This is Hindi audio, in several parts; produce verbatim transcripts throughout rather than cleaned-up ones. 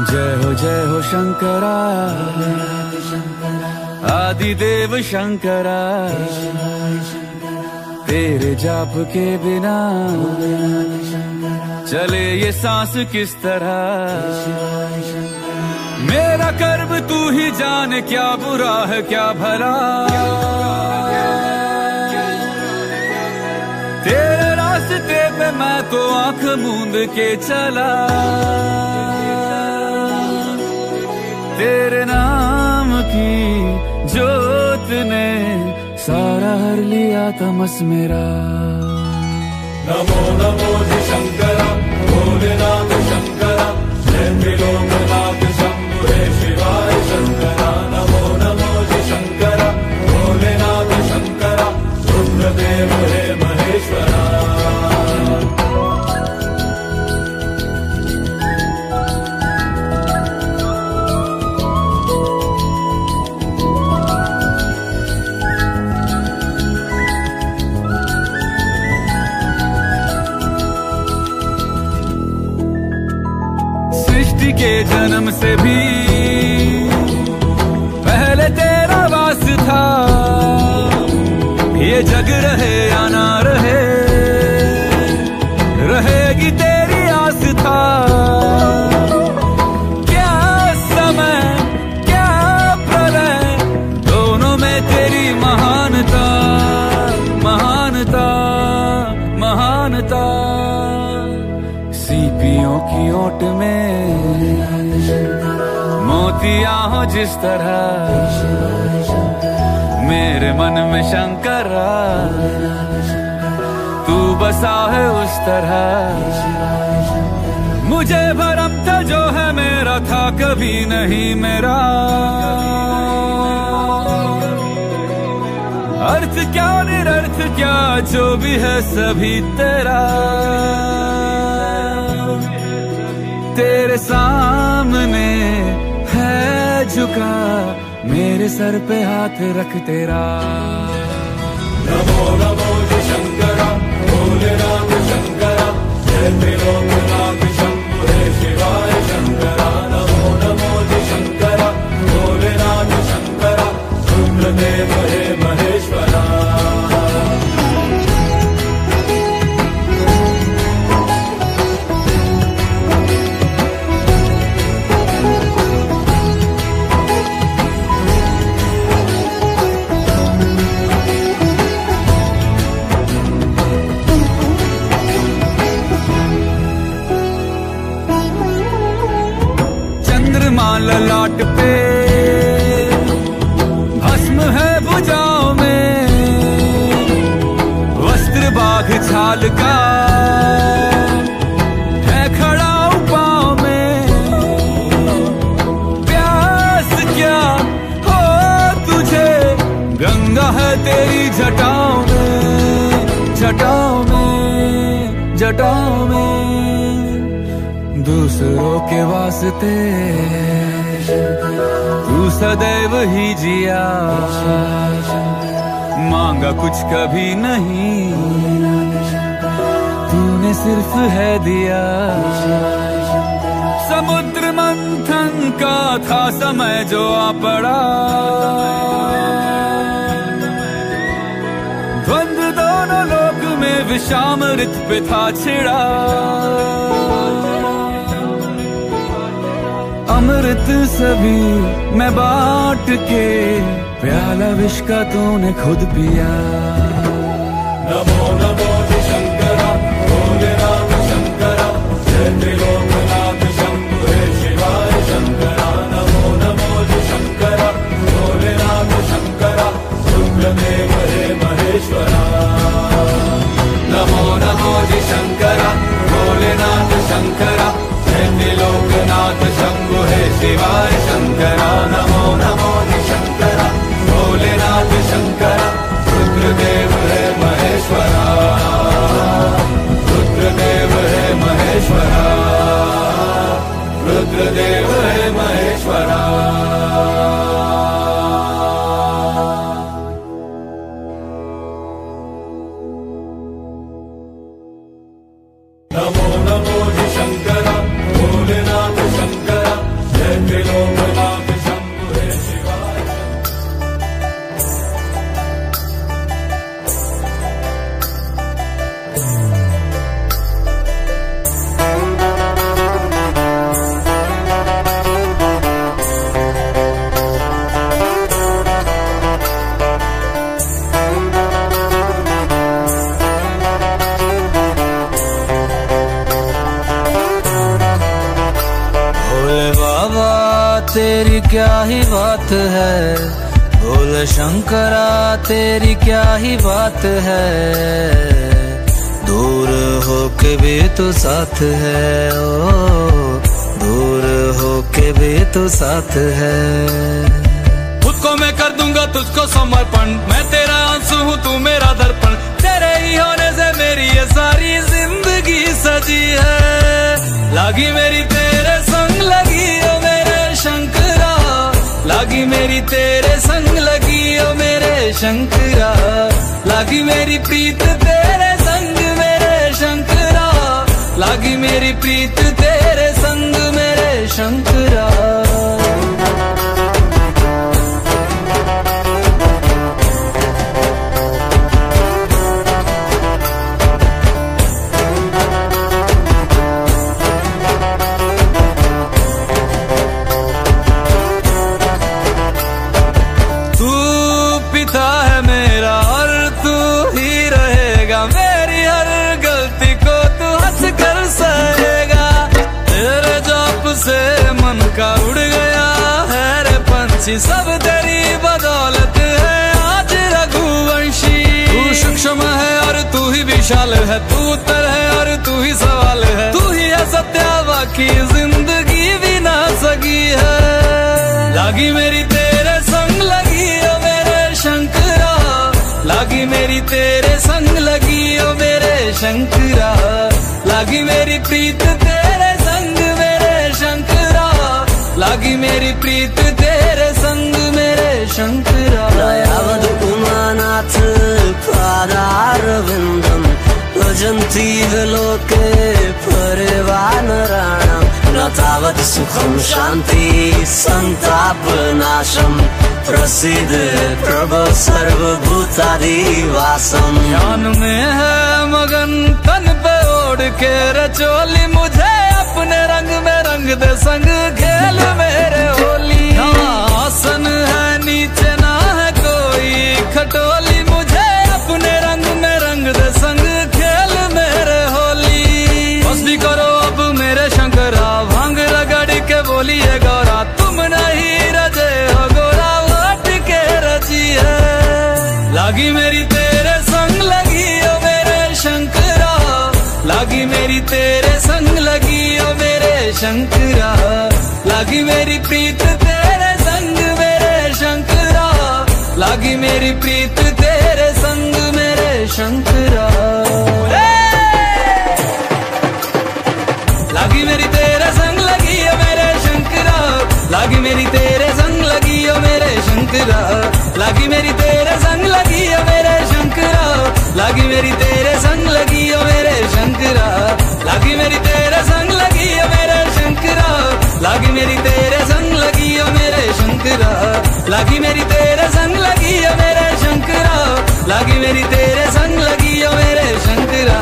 जय हो जय हो शंकरा, आदिदेव शंकरा, तेरे जाप के बिना चले ये सांस किस तरह। मेरा कर्म तू ही जाने, क्या बुरा है क्या भला। तेरे रास्ते पे मैं तो आंख मूंद के चला, तेरे नाम की जोत ने सारा हर लिया तमस मेरा। नमो नमो जी शंकरा, भोलेनाथ शंकरा, जय त्रिलोकनाथ शंभु हे शिवाय शंकरा। नमो नमो जी शंकरा, भोलेनाथ शंकरा, रुद्रदेव हे महेश्वरा। सृष्टि के जन्म से भी पहले तेरा वास था। ये जग रहे या ना रहे, रहेगी तेरी आस था। क्या समय क्या प्रलय, दोनों में तेरी महानता, महानता, महानता। सीपियों की ओट में मोतियां हो जिस तरह, मेरे मन में शंकरा तू बसा है उस तरह। मुझे भरम था जो है मेरा था कभी नहीं मेरा। अर्थ क्या निरर्थ क्या जो भी है सभी तेरा। तेरे सामने है झुका, मेरे सर पे हाथ रख तेरा। नमो नमो जी शंकरा, भोलेनाथ शंकरा, जय त्रिलोकनाथ शंभु हे शिवाय शंकरा। नमो नमो जी शंकरा, भोलेनाथ शंकरा, रुद्रदेव हे महेश्वरा। ललाट पे भस्म है भुजाओं में, वस्त्र बाघ छाल का है खड़ा पाँव में। प्यास क्या हो तुझे, गंगा है तेरी जटाओं में, जटाओं में, जटाओं में। दूसरों के वास्ते तू सदैव ही जिया, मांगा कुछ कभी नहीं, तूने सिर्फ है दिया। समुद्र मंथन का था समय जो आ पड़ा, द्वंद्व दोनों लोक में विषामृत पे था छिड़ा। अमृत सभी मैं बांट के, प्याला विष का तूने खुद पिया। नमो नमो जी शंकरा, भोलेनाथ शंकरा, जय त्रिलोकनाथ शंभु हे शिवाय शंकरा। नमो नमो जी शंकरा, भोलेनाथ शंकरा, रुद्रदेव हे महेश्वरा। नमो नमो जी शंकरा, भोलेनाथ शंकरा, जय त्रिलोकनाथ शंभु हे शिवाय शंकरा। नमो नमो जी शंकरा, भोलेनाथ शंकरा, रुद्रदेव हे महेश्वरा, रुद्रदेव हे महेश्वरा। क्या ही बात है, बोल शंकरा तेरी क्या ही बात है। दूर होके भी तू साथ है, ओ दूर होके भी तू साथ है। खुद को मैं कर दूंगा तुझको समर्पण, मैं तेरा आंसू हूँ तू मेरा दर्पण। तेरे ही होने से मेरी ये सारी जिंदगी सजी है। लागी मेरी तेरे संग लगी ओ मेरे शंकरा, लागी मेरी तेरे संग लगी ओ मेरे शंकरा। लागी मेरी प्रीत तेरे संग मेरे शंकरा, लागी मेरी प्रीत तेरे संग मेरे शंकरा। उड़ गया है रे पंछी, सब तेरी बदौलत है आज रघुवंशी। तू सूक्ष्म है और तू ही विशाल है, तू उत्तर है और तू ही सवाल है। तू ही है सत्या बाकी जिंदगी भी ना सकी है। लागी मेरी तेरे संग लगी ओ मेरे शंकरा, लागी मेरी तेरे संग लगी ओ मेरे शंकरा। लागी मेरी प्रीत तेरे संग मेरे शंकरा, लागी मेरी प्रीत तेरे संग मेरे शंकरा। नयावद उमानाथ पादारविन्दम् भजन्ति लोके परिवानराणाम्। न तावत् सुखं शान्ति सन्तापनाशम्, प्रसीद प्रभो सर्वभूतादिवासम्। ध्यान में है मगन तन पे ओढ़ के रचोली, मुझे अपने रंग में रंग दे संग खेल मेरे होली। आसन है नीचे ना है कोई खटोली, मुझे अपने रंग में रंग दे संग खेल मेरे होली। बस भी करो अब मेरे शंकरा, भांग रगड़ के बोलिए गौरा। तुम नहीं रजे हो गोरा लौट के रजी है। लागी मेरी तेरे संग लगी ओ मेरे शंकरा, लागी मेरी तेरे संग लगी ओ मेरे शंकरा। लागी मेरी प्रीत तेरे संग मेरे शंकरा, लागी मेरी प्रीत तेरे संग मेरे शंकरा। लागी मेरी तेरे संग लगी ओ मेरे शंकरा, लागी मेरी तेरे संग लगी ओ मेरे शंकरा। लागी मेरी तेरे संग लगी ओ मेरे शंकरा, लागी मेरी तेरे संग लगी ओ मेरे शंकरा। लागी मेरी तेरे संग लगी ओ मेरे शंकरा, लागी मेरी तेरे संग लगी ओ मेरे शंकरा। लागी मेरी तेरे संग लगी ओ मेरे शंकरा, लागी मेरी तेरे संग लगी ओ मेरे शंकरा।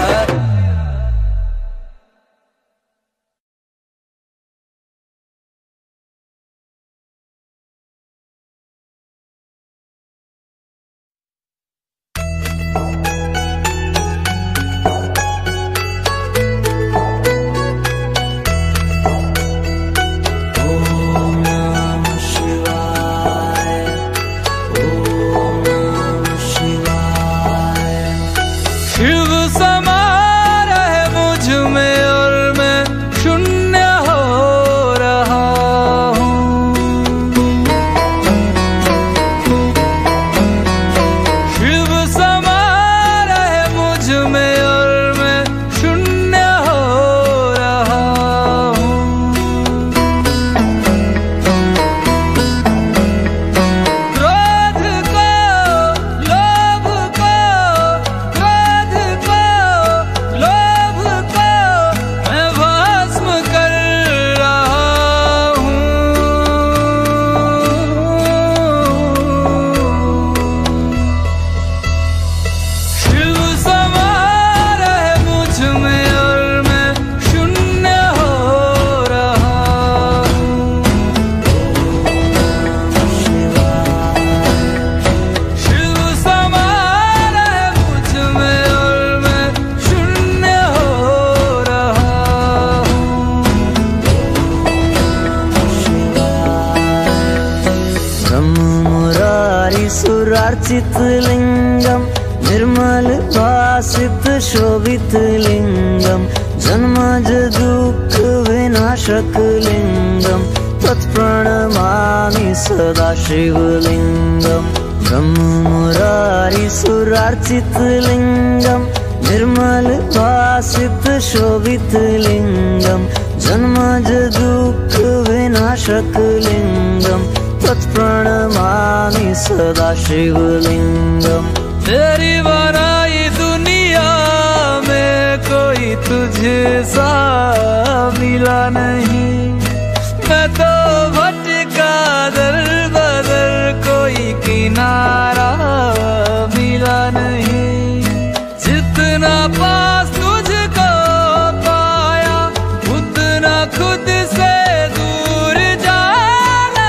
सुरार्चित लिंगम निर्मल भासित शोभित लिंगम जन्मज दुःख विनाशक लिंगम तत्प्रणमामि सदा शिवलिंगम। ब्रह्म मुरारी सुरार्चित लिंगम निर्मल भासित शोभित लिंगम जन्मज दुःख विनाशक लिंगम तत्प्रणमामि सदा शिवलिंगम। तेरी बनाई दुनिया में कोई तुझे सा मिला नहीं, मैं तो भटका दर बदर कोई किनारा मिला नहीं। जितना पास तुझको पाया उतना खुद से दूर जाना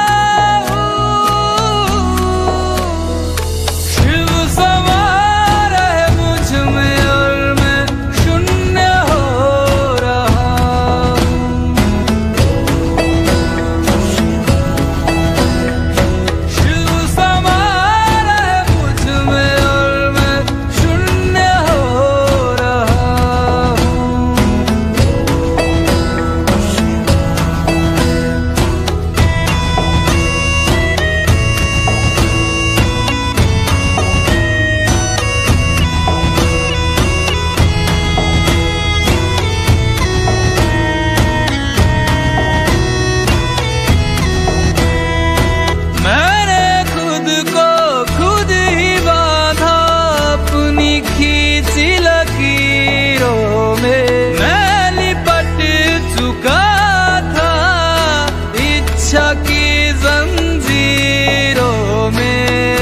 हूँ। शिव समा रहे मुझ में और मैं शून्य हो रहा हूँ। शिव समा रहे मुझ में और मैं शून्य हो रहा हूँ। मैंने खुद को खुद ही बांधा अपनी खींची लकीरों में। मैं लिपट चुका था इच्छा की जंजीरों में।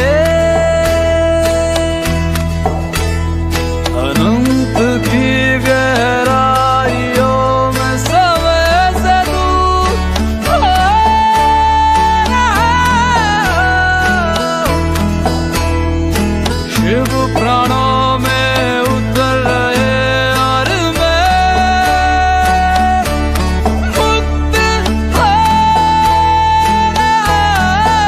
अनंत की गहराइयों में समय से दूर हो रहा हूँ। शिव प्राणों में उतर रहे और मैं मुक्त हो रहा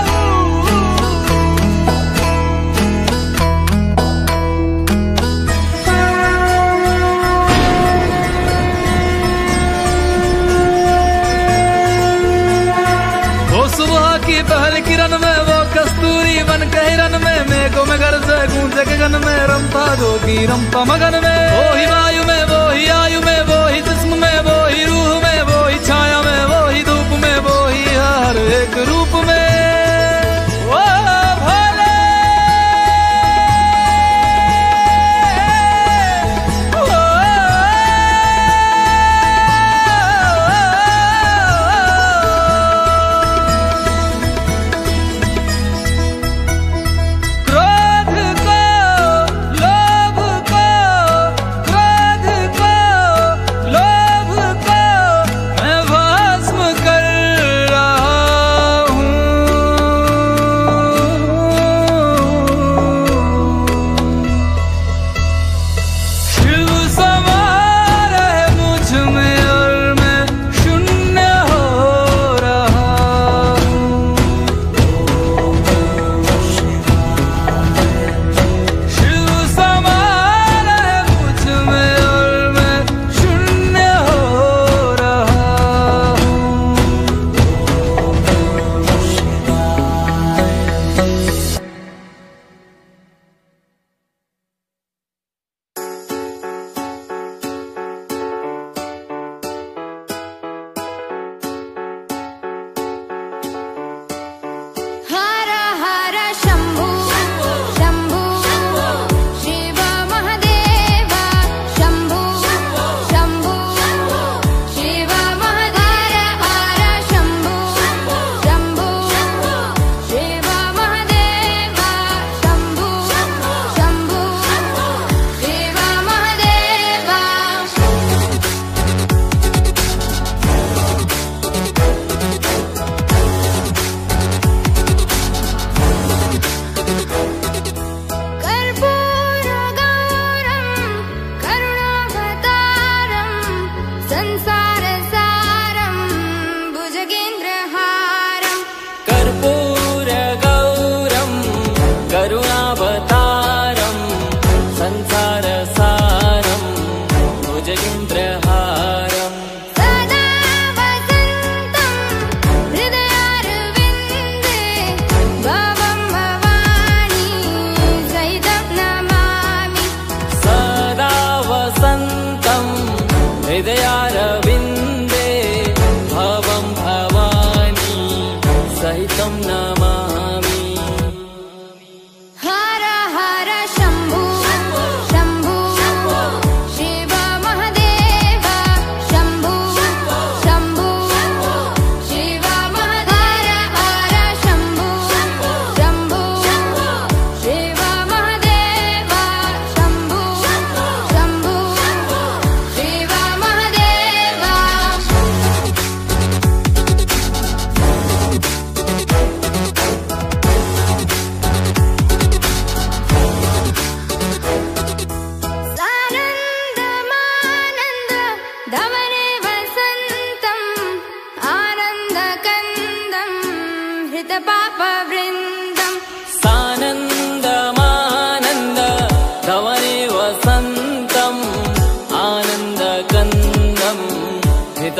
हूँ। वो सुबह की पहल किरण में वो कस्तूरी बन के हिरन में मेघों में घर से गूंजे गगन में रमता जोगी रमता मगन में। वो ही वायु में वो ही आयु में वो ही जिस्म में वो ही रूह में वो ही छाया में वो ही धूप में वो ही हर एक रूप में। वो भोले क्रोध को लोभ को क्रोध को लोभ को मैं भस्म कर रहा हूँ।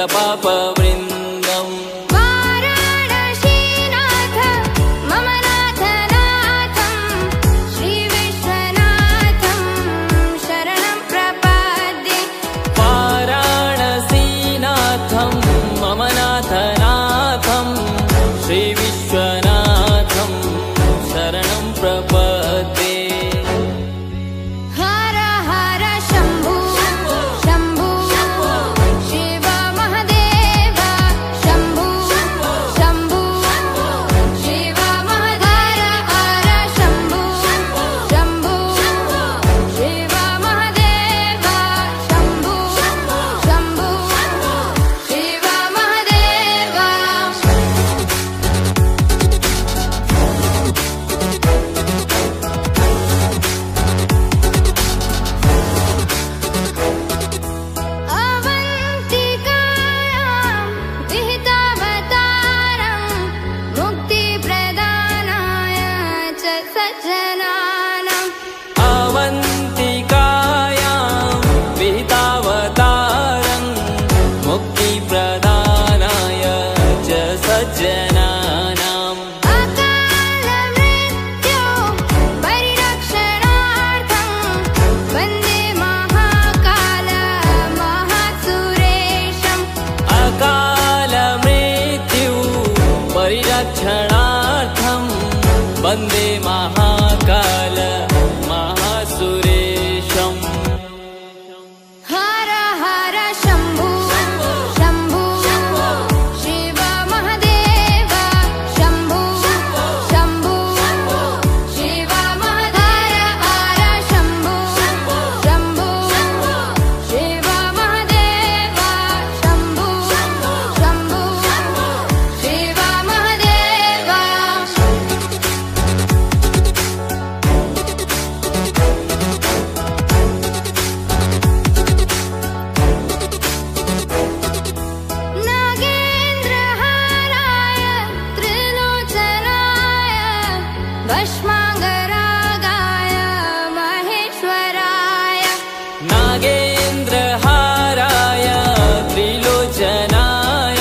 सकलपापवृन्दम् वाराणसीनाथ मम नाथनाथं श्रीविश्वनाथं शरणं प्रपद्ये वाराणसीनाथं मम नाथनाथं श्रीविश्वनाथं शरणं प्रपद्ये हर हर शम्भो शम्भो शिव महदेव शम्भो शम्भो शिव महदेव हर शम्भो शम्भो शिव महदेव शम्भो शम्भो शिव महदेव अवन्तिकायां विहितावतारं मुक्तिप्रदानाय च सज्जनानाम् अवन्तिकायां विहितावतारं मुक्तिप्रदानाय च सज्जनानाम् अकालमृत्यो परिरक्षणार्थं वन्दे महाकाल महासुरेशम् अकालमृत्यु परिरक्षणार्थं वन्दे महाकाल महासुरेशम् हर हर शम्भो शम्भो शिव महदेव शम्भो शम्भो शिव महदेव हर शम्भो शम्भो शिव महदेव शम्भो शम्भो शिव महदेव नागेन्द्रहाराय त्रिलोचनाय भस्माङ्गरागाय महेश्वराय नागेन्द्रहाराय त्रिलोचनाय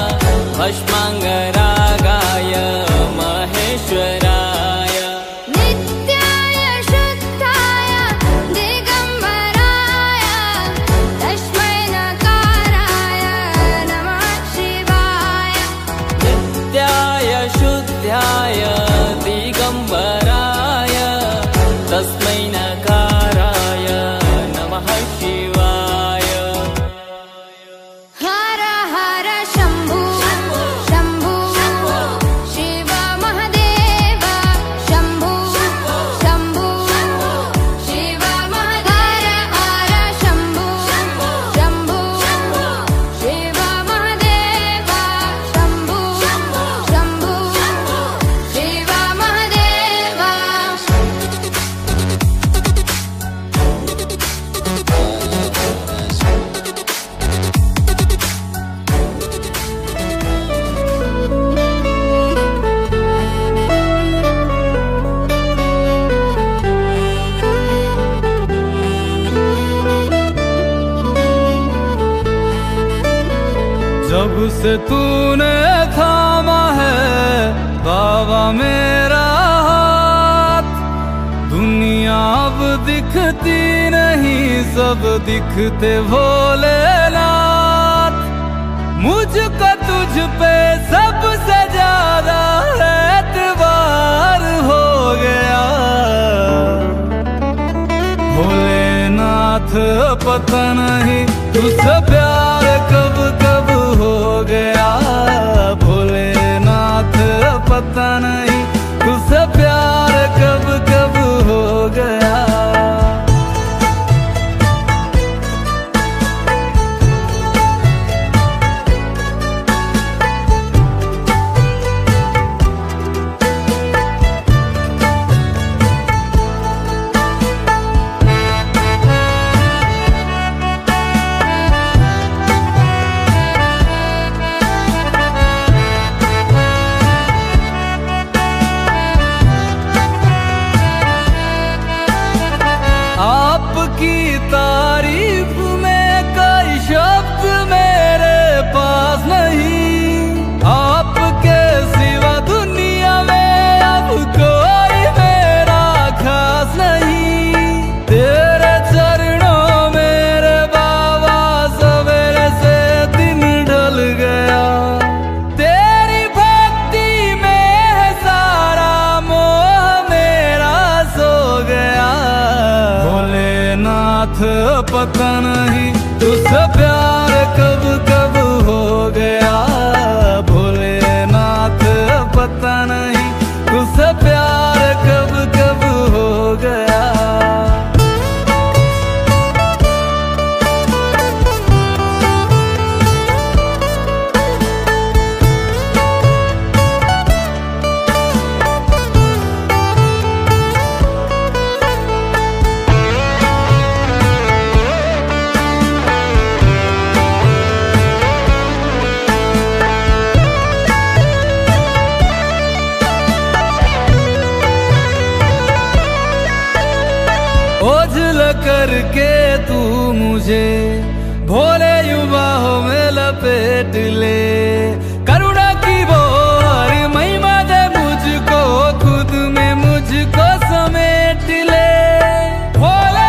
भस्माङ्गरागाय महेश्वराय नित्याय शुद्धाय दिगम्बराय तस्मै नकाराय नमः शिवाय नित्याय शुद्धाय दिगम्बराय तस्मै नकाराय नमः शिवाय हर हर शम्भो शम्भो शिव महदेव शम्भो शम्भो शिव महदेव हर शम्भो शम्भो शिव महदेव शम्भो शम्भो शिव महदेव जब से तूने थामा है बाबा मेरा हाथ, दुनिया अब दिखती नहीं सब दिखते भोलेनाथ। मुझको तुझ पे सबसे ज्यादा एतबार हो गया भोलेनाथ, पता नहीं तुझसे प्यार कब कब हो गया भोलेनाथ, पता नहीं तुझसे प्यार कब कब हो गया। भोलेनाथ पता नहीं तुझसे प्यार कब कब हो गया। भोलेनाथ पता नहीं तुझसे प्यार कब कब हो गया। ओझल करके तू मुझे भोले युवाओं में लपेट ले। करुणा की वो हरी महिमा दे मुझको, खुद में मुझको समेट ले। भोले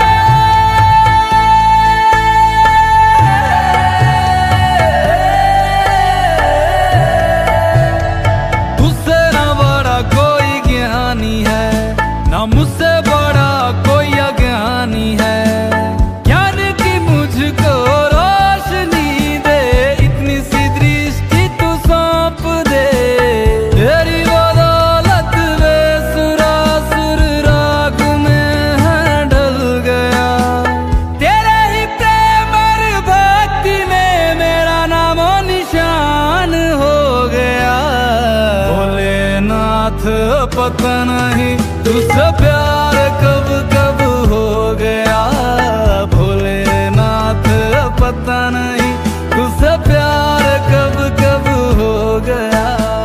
तुझसे न बड़ा कोई ज्ञानी है, न मुझसे बड़ा कोई अज्ञानी है। ज्ञान की मुझको रोशनी दे, इतनी सी दृष्टि तू सौंप दे। तेरी बदौलत वे सुरासुर राग में है ढल गया। तेरे ही प्रेम और भक्ति में मेरा नामो निशान हो गया। भोलेनाथ पता नहीं तुझसे प्यार कब कब हो गया। भोलेनाथ पता नहीं तुझसे प्यार कब कब हो गया।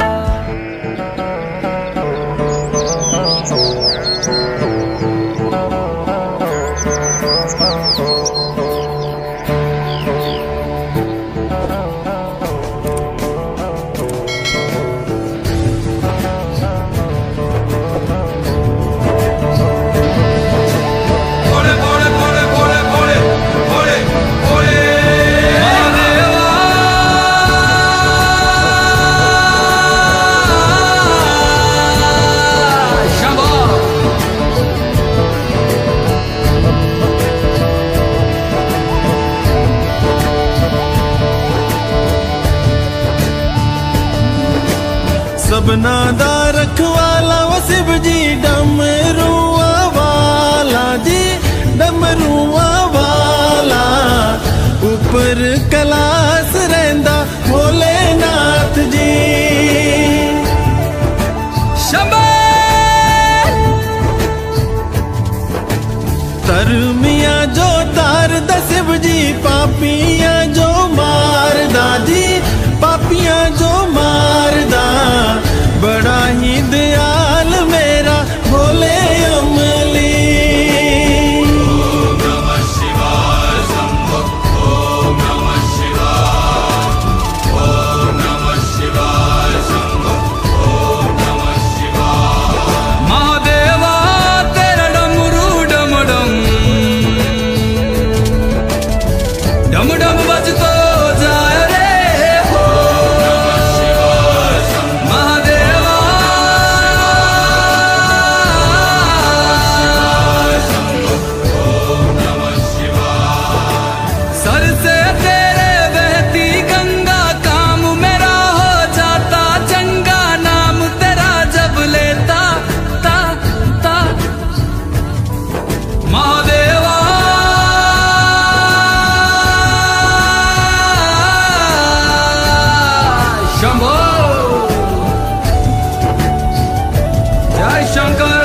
सबना दा रखवाला वो शिव जी डमरुआ वाला जी, डमरुआ वाला। ऊपर कैलाश रहिंदा भोलेनाथ जी। शंभो तरमिया जो तार दा शिव जी, पापिया जो मारदा जी, पापिया जो मारदा। बड़ा ही दयाल मेरा भोले अमली। ओम नमः शिवाय शंभो, ओम नमः शिवाय, ओम नमः शिवाय शंभो, ओम नमः शिवाय। महादेवा तेरा डमरू डम डम डम डम बजतो जाए रे। सर से तेरे बहती गंगा, काम मेरा हो जाता चंगा। नाम तेरा जब लेता ता ता महादेवा। शंभो जय शंकर।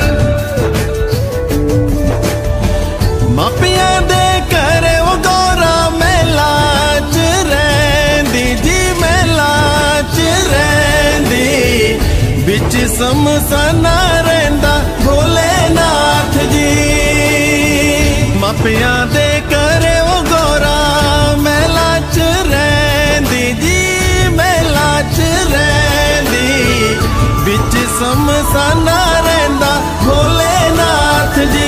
मापिया दे करे वो गौरा मेला च रैंदी जी, मेला च रैंदी। बिच समसाना रहिंदा भोलेनाथ जी। मापिया दे करे वो गौरा मेला च रैंदी जी, मेला च रैंदी। बिच समसाना रहिंदा भोलेनाथ जी।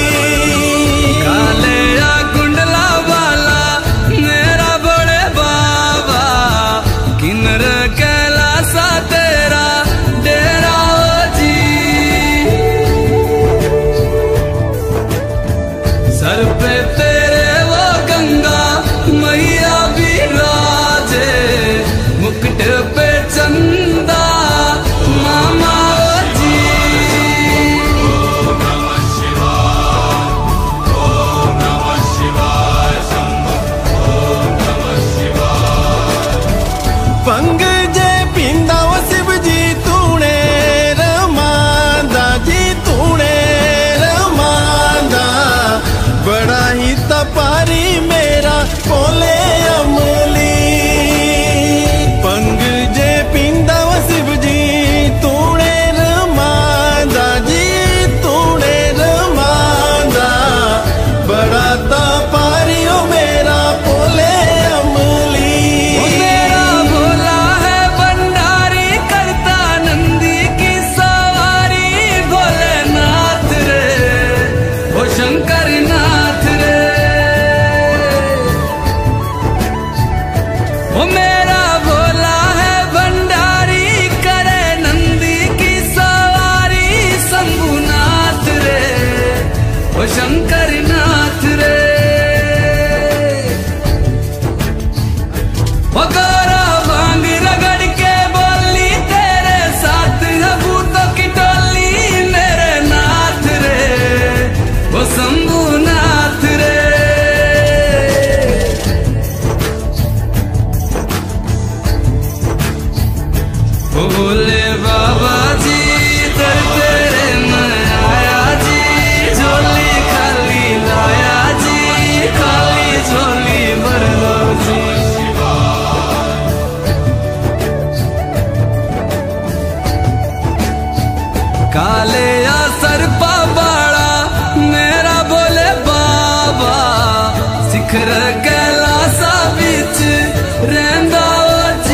काले या कुंडला वाला मेरा बड़े बाबा, किन्नर कैलासा तेरा डेरा हो जी। सर पे तेरा शंकर नाथ रे। बकोरा भांग रगड़ के बोली तेरे साथ है भूतों की टोली मेरे नाथ रे, वो शंभू नाथ रे। भोले बाबा जी दर तेरे मैं आया जी, झोली खाली लाया जी, खाली झोली भर लो जी। काले या सरपा बाड़ा मेरा भोले बाबा, शिखर कैलासा बिच रहंदा जी।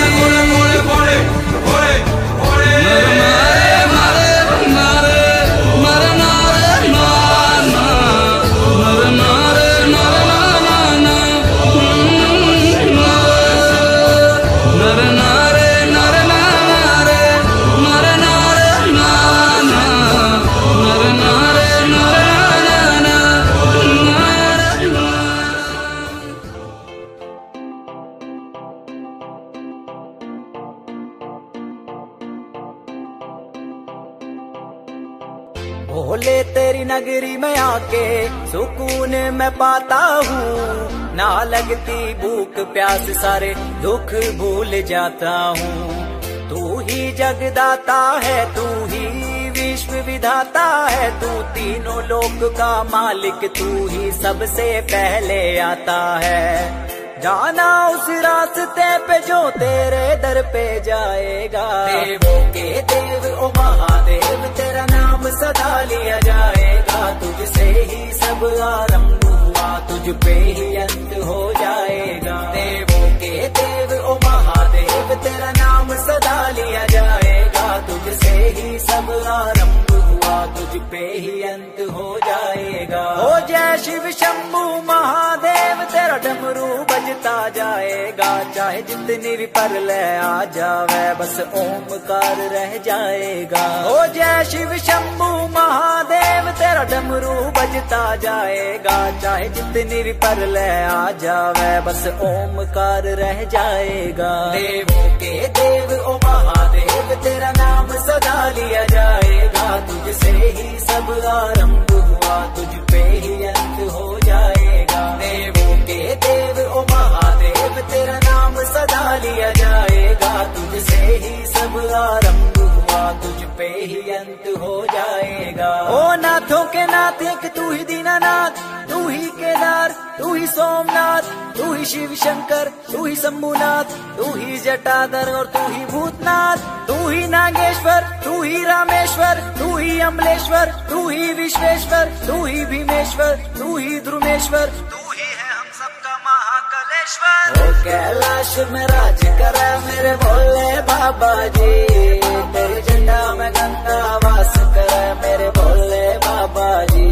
भोले तेरी नगरी में आके सुकून मैं पाता हूँ, ना लगती भूख प्यास सारे दुख भूल जाता हूँ। तू ही जगदाता है, तू ही विश्व विधाता है, तू तीनों लोक का मालिक, तू ही सबसे पहले आता है। जाना उस रास्ते पे जो तेरे दर पे जाएगा, देवों के देव ओ महादेव तेरा नाम सदा लिया जाएगा। तुझसे ही सब आरंभ हुआ, तुझ पे ही अंत हो जाएगा। देवों के देव ओ महादेव तेरा नाम सदा लिया जाएगा। तुझसे ही सब आरंभ हुआ, तुझ पे ही अंत हो जाएगा। हो जय शिव शंभू महादेव तेरा डमरू बजता जाएगा, चाहे जितनी भी परलय आ जावे बस ओमकार रह जाएगा। हो जय शिव शंभू महादेव तेरा डमरू बजता जाएगा, चाहे जितनी भी परलय आ जावे बस ओमकार रह जाएगा। देवों के देव ओ महादेव तेरा नाम सदा लिया जाएगा। तुझसे ही सब आरंभ हुआ, तुझ पे ही अंत हो जाएगा। देवों के देव ओ महादेव तेरा नाम सदा लिया जाएगा। तुझसे ही सब आरंभ हुआ, तुझ पे ही अंत हो जाएगा। ओ नाथों के नाथ एक तू ही दीनानाथ, तू ही केदार, तू ही सोमनाथ, तू ही शिव शंकर, तू ही शंभुनाथ, तू ही जटाधर और तू ही भूतनाथ, तू ही नागेश्वर, तू ही रामेश्वर, तू ही अमलेश्वर, तू ही विश्वेश्वर, तू ही भीमेश्वर, तू ही ध्रुमेश्वर, तू ही है हम सबका महाकालेश्वर। ओ कैलाश में राज करे मेरे भोले बाबा जी, तेरे झंडा में गंगा वास करे मेरे भोले बाबा जी।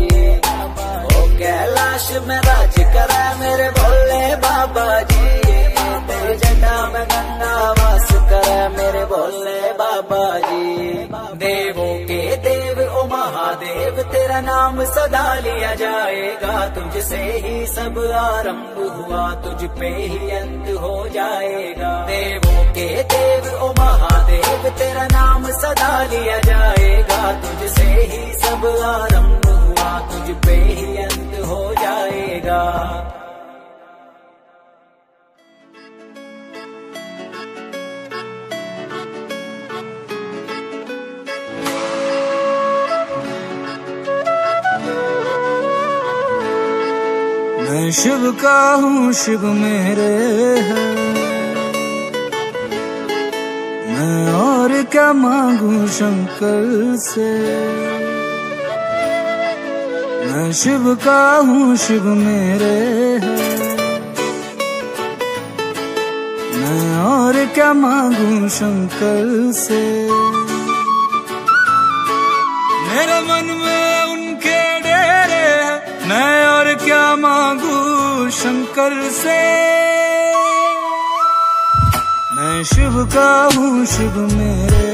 ओ कैलाश में राज करे मेरे भोले बाबा जी, तेरे झंडा में गंगा वास करे मेरे भोले बाबा जी। देवों के देव ओ महादेव तेरा नाम सदा लिया जाएगा। तुझसे ही सब आरंभ हुआ, तुझ पे ही अंत हो जाएगा। देवों के देव ओ महादेव तेरा नाम सदा लिया जाएगा। तुझसे ही सब आरंभ हुआ, तुझ पे ही अंत हो जाएगा। मैं शिव का हूँ शिव मेरे है, मैं और क्या मांगू शंकर से। मैं शिव का हूँ शिव मेरे है, मैं और क्या मांगू शंकर से। मेरे मन में उनके डेरे हैं, मैं और क्या मांगू शंकर से। मैं शिव का हूँ शिव मेरे,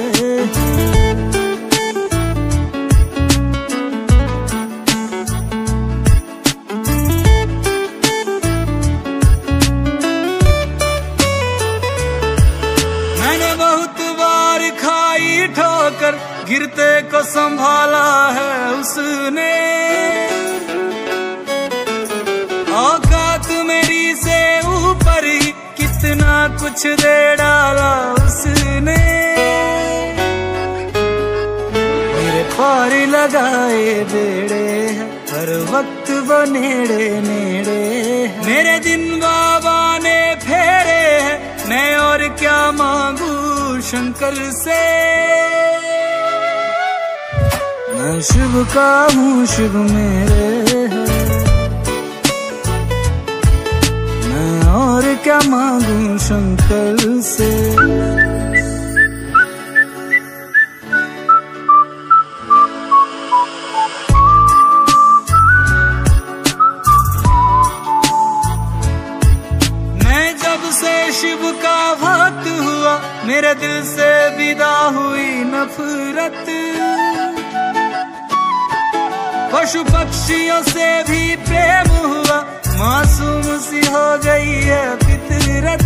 गिरते को संभाला है उसने, औकात मेरी से ऊपर ही कितना कुछ दे डाला उसने। मेरे पार लगाए बेड़े हर वक्त वो नेड़े नेड़े, मेरे दिन बाबा ने फेरे हैं, मैं और क्या मांगू शंकर से। मैं शिव का हूँ शिव मेरे है, मैं और क्या मांगू शंकर से। शिव का भक्त हुआ मेरे दिल से विदा हुई नफरत, पशु पक्षियों से भी प्रेम हुआ, मासूम सी हो गई है फितरत।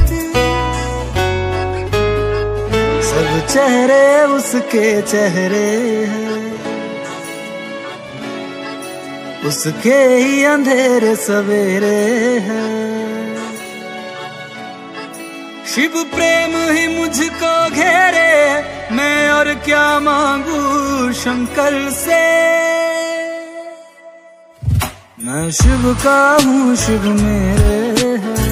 सब चेहरे उसके चेहरे हैं, उसके ही अंधेरे सवेरे हैं। शिव प्रेम ही मुझको घेरे, मैं और क्या मांगू शंकर से। मैं शिव का हूँ शिव मेरे है,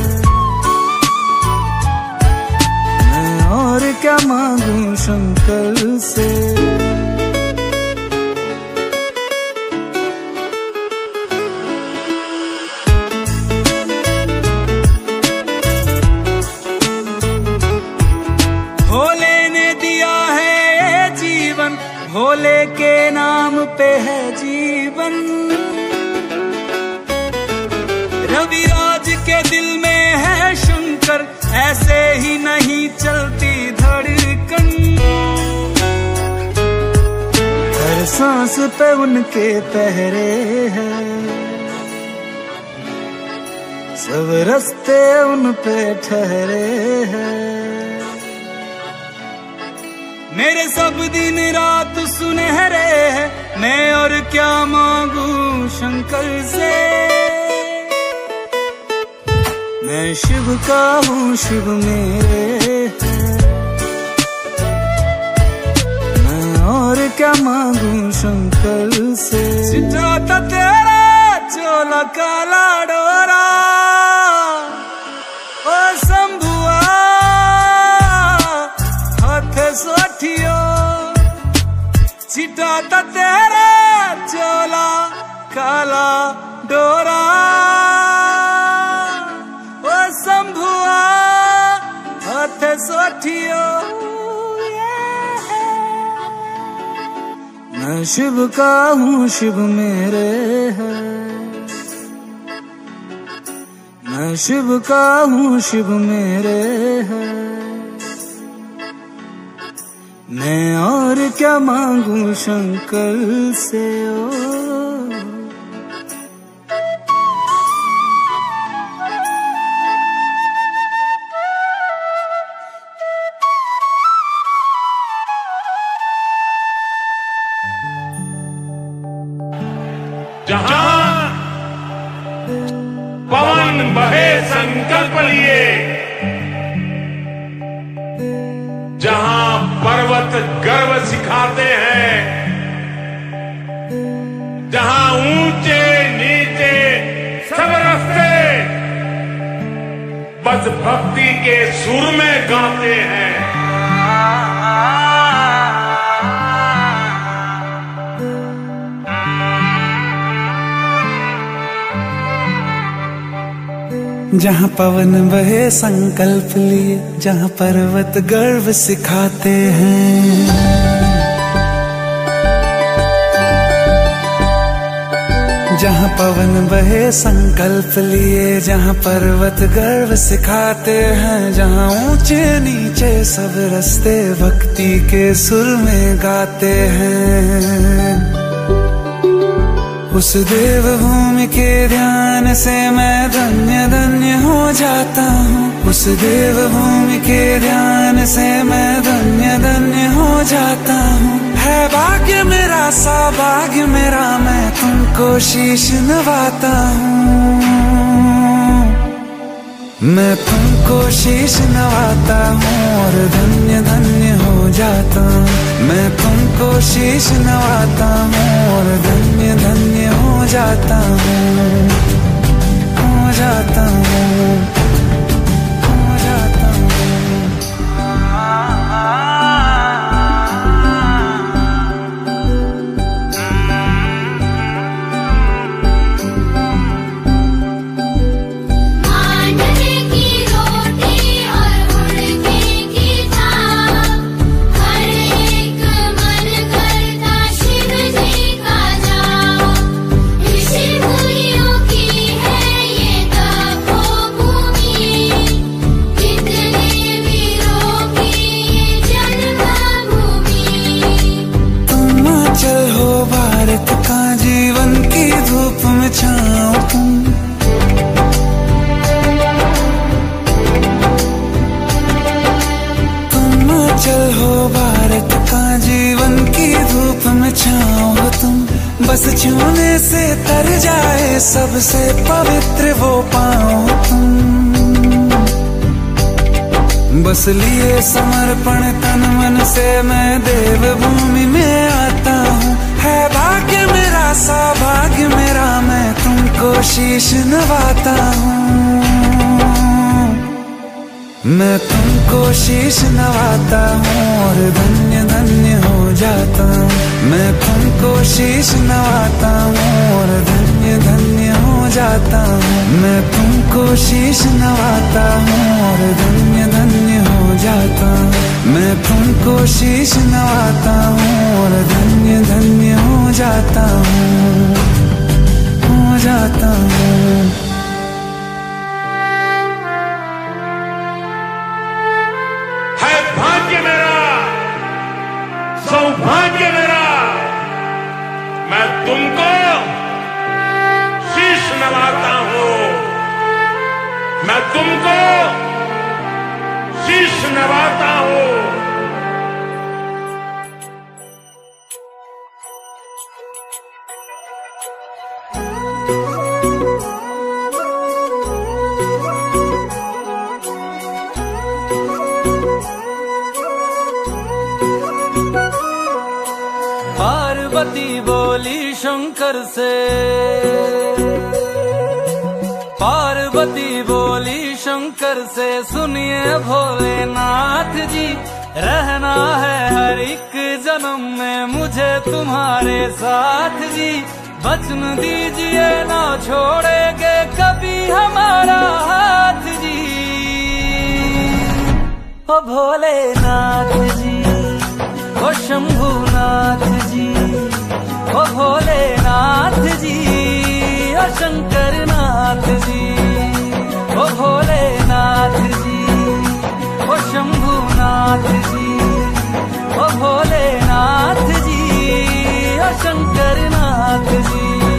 मैं और क्या मांगू शंकर से। भोले के नाम पे है जीवन, रविराज के दिल में है शंकर, ऐसे ही नहीं चलती धड़कन। हर सांस पे उनके पहरे हैं, सब रास्ते उन पे ठहरे हैं। मेरे सब दिन रात सुनहरे हैं, मैं और क्या मांगू शंकर से। मैं शिव का हूँ शिव मेरे है, मैं और क्या मांगू शंकर से। सिटाता तेरा चोला काला डोरा, ओ शंभुआ हाथ सोठियो, सिटाता तेरा चोला काला डोरा, ओ शंभुआ हाथ सोठियो। मैं शिव का हूँ शिव मेरे है, मैं शिव का हूँ शिव मेरे है, मैं और क्या मांगू शंकर से। ओ जहां पवन बहे संकल्प लिए, जहां पर्वत गर्व सिखाते हैं, जहां ऊंचे नीचे सब रास्ते बस भक्ति के सुर में गाते हैं। जहाँ पवन बहे संकल्प लिए, जहाँ पर्वत गर्व सिखाते हैं, जहाँ पवन बहे संकल्प लिए, जहाँ पर्वत गर्व सिखाते हैं, जहाँ ऊंचे नीचे सब रास्ते भक्ति के सुर में गाते हैं। उस देवभूमि के ध्यान से मैं धन्य धन्य हो जाता हूँ। उस देवभूमि के ध्यान से मैं धन्य धन्य हो जाता हूँ। है भाग्य मेरा सौभाग्य मेरा, मैं तुमको शीश नवाता हूँ। मैं तुमको शीश नवाता हूँ और धन्य धन्य हो जाता हूँ। मैं तुमको शीश नवाता हूँ और धन्य धन्य हो जाता हूँ, हो जाता हूँ, हो जाता हूँ। बस छूने से तर जाए सबसे पवित्र वो पाओ तुम। बस लिए समर्पण तन मन से मैं देवभूमि में आता हूँ। है भाग्य मेरा सौभाग्य मेरा, मैं तुमको शीश नवाता हूँ। मैं तुमको शीश नवाता हूँ और धन्य धन्य हो जाता हूँ। मैं तुमको शीश नवाता हूँ और धन्य धन्य हो जाता हूँ। मैं तुमको शीश नवाता हूँ और धन्य धन्य हो जाता हूँ। मैं तुमको शीश नवाता हूँ और धन्य धन्य हो जाता हूँ, हो जाता हूँ। भाग्य मेरा सौभाग्य मेरा, मैं तुमको शीश नवाता हूँ। मैं तुमको शीश नवाता हूँ। पार्वती बोली शंकर से, पार्वती बोली शंकर से, सुनिए भोलेनाथ जी, रहना है हर एक जन्म में मुझे तुम्हारे साथ जी। वचन दीजिए ना छोड़ेंगे कभी हमारा हाथ जी। ओ भोलेनाथ जी, ओ शंभुनाथ जी, ओ भोलेनाथ जी, ओ शंकरनाथ जी, ओ भोलेनाथ जी, ओ शंभुनाथ जी, ओ भोलेनाथ जी, ओ शंकरनाथ जी।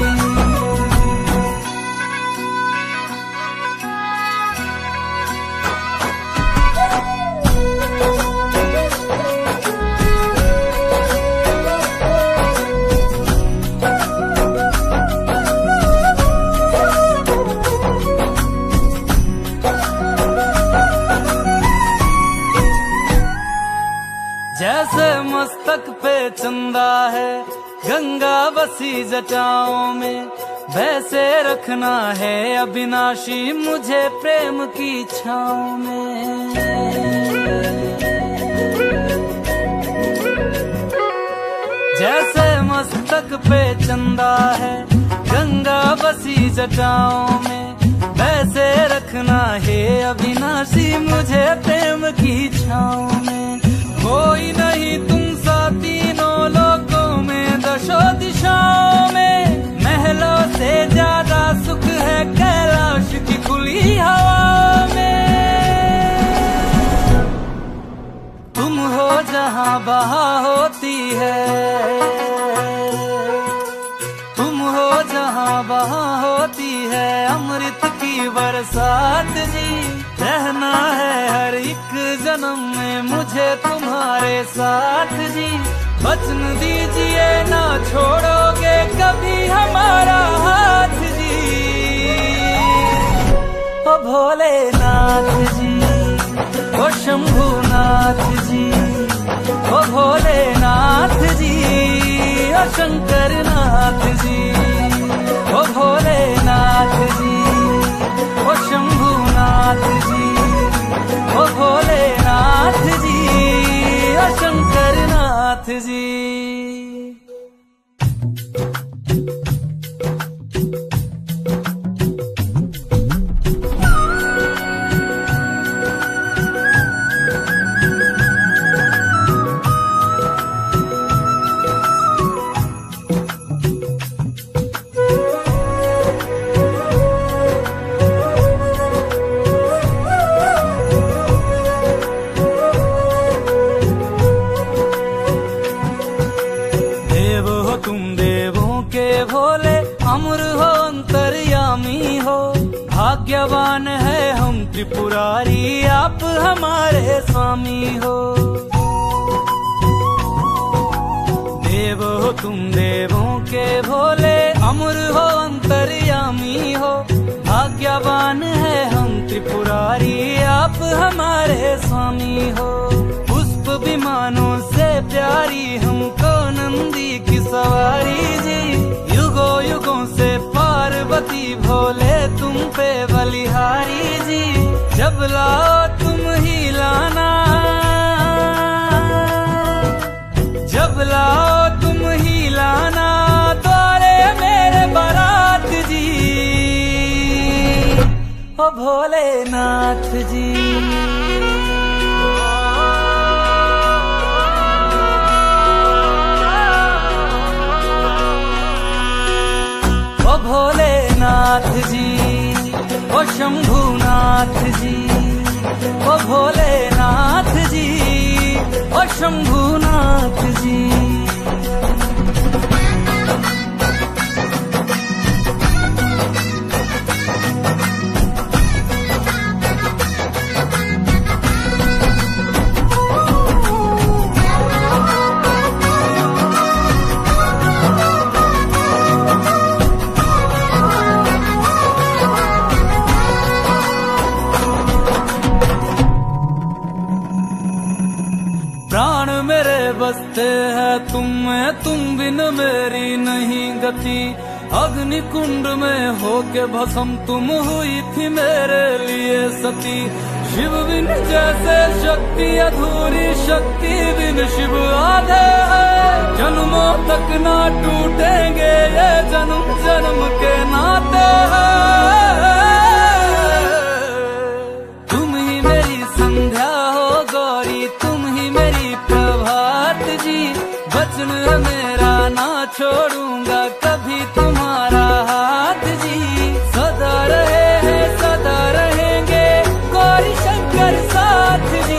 जैसे मस्तक पे चंदा है गंगा बसी जटाओं में, वैसे रखना है अविनाशी मुझे प्रेम की छाँव में। जैसे मस्तक पे चंदा है गंगा बसी जटाओं में, वैसे रखना है अविनाशी मुझे प्रेम की छाँव में। कोई नहीं तुम सा तीनों लोकों में दशो दिशाओं में, महलों से ज्यादा सुख है कैलाश की खुली हवा में। तुम हो जहाँ बहा होती है, तुम हो जहाँ वहाँ होती है अमृत की बरसात जी। रहना है हर एक जन्म में मुझे तुम्हारे साथ जी। वचन दीजिए ना छोड़ोगे कभी हमारा हाथ जी। ओ भोलेनाथ जी, ओ शंभुनाथ जी, ओ भोलेनाथ जी, ओ शंकरनाथ जी। ओ भोलेनाथ जी, ओ शंभुनाथ जी, ओ भोलेनाथ जी, ओ शंकरनाथ जी। भाग्यवान है हम त्रिपुरारी आप हमारे स्वामी हो। देव हो तुम देवों के भोले अमर हो अंतर्यामी हो। भाग्यवान है हम त्रिपुरारी आप हमारे स्वामी हो। पुष्प विमानों से प्यारी हमको नंदी की सवारी जी। युगों युगों से पार्वती भोले तुम पे बलिहारी जी। जब लाओ तुम ही लाना, जब लाओ तुम ही लाना द्वारे मेरे बारात जी। ओ भोलेनाथ जी, ओ भोलेनाथ जी, ओ शंभुनाथ जी, ओ भोलेनाथ जी, ओ शंभुनाथ जी। प्राण मेरे बसते है तुम में, तुम बिन मेरी नहीं गति। अग्नि कुंड में होके भस्म तुम हुई थी मेरे लिए सती। शिव बिन जैसे शक्ति अधूरी, शक्ति बिन शिव आधे है। जन्मों तक ना टूटेंगे ये जन्म जन्म के नाते हैं। तुम ही मेरी संध्या हो गौरी, तुम ही मेरी प्रभात जी। वचन मेरा ना छोड़ूंगा कभी तुम्हारा हाथ जी। सदा रहे हैं सदा रहेंगे गौरी शंकर साथ जी।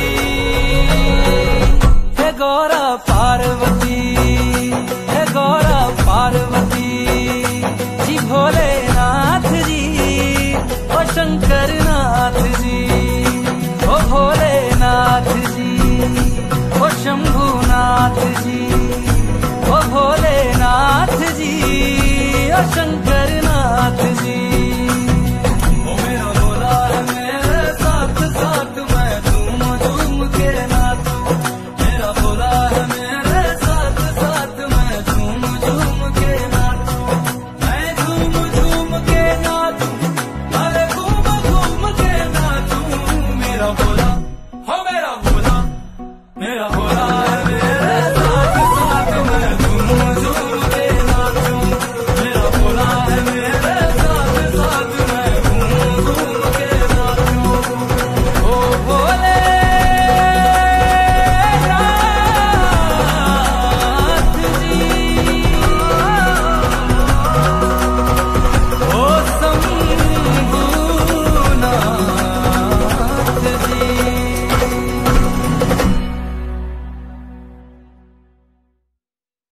हे गौरा पार्वती, हे गौरा पार्वती जी। भोलेनाथ जी, ओ शंकरनाथ जी, ओ भोलेनाथ जी, ओ शंभुनाथ जी, ओ भोलेनाथ जी, ओ शंकरनाथ